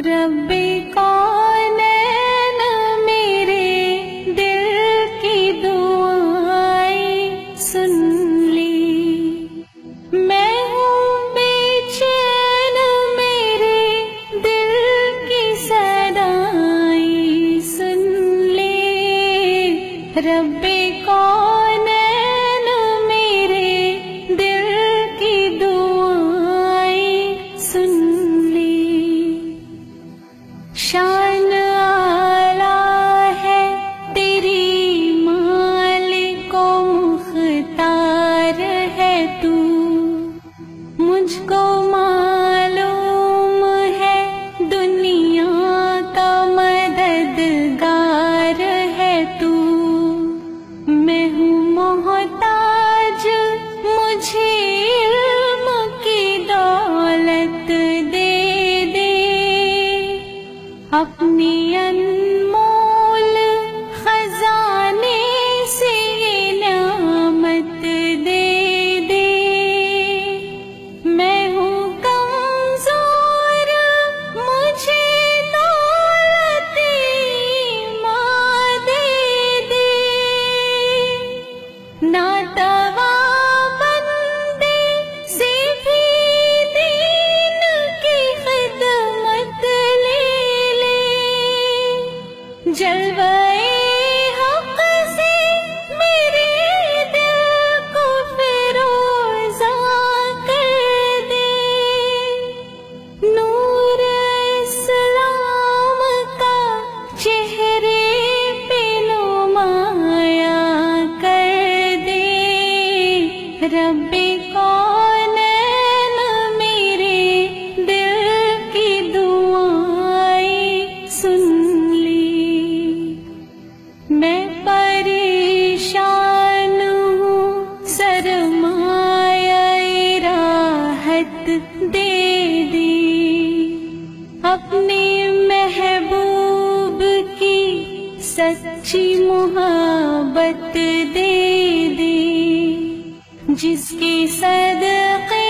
رب کونین میرے دل کی دعائیں سن لی، میں ہوں بے چین میرے دل کی صدائیں سن لی، رب کونین میرے دل کی دعائیں سن لی۔ شان اعلیٰ ہے تیری مالک و مختار ہے تو، مجھ کو معلوم ہے دنیا کا مددگار ہے تو، میں ہوں محتاج مجھے علم کی دولت دے دے، اپنی انمول خزانے سے یہ نعمت دے دے، میں ہوں کمزور مجھے دولت ماں دے دے، ناتواں بندے سے بھی دین کی خدمت لے لے، جلوے حق سے میرے دل کو فیروزہ کر دے، نور اسلام کا چہرے پہ نمایاں کر دے، رب کونین میرے دل کی دعائیں سن لی، میں پریشان ہوں سرمایہ راحت دے دی، اپنے محبوب کی سچی محبت دے دی، جس کے صدقے